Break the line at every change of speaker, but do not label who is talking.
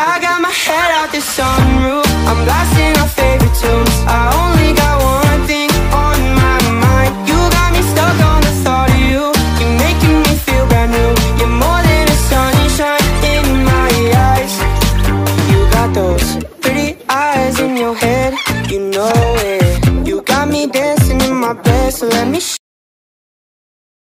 I got my head out the sunroof, I'm blasting our favorite tunes. I only got one thing on my mind. You got me stuck on the thought of you. You're making me feel brand new. You're more than a sunshine in my eyes. You got those pretty eyes in your head, you know it. You got me dancing in my bed, so let me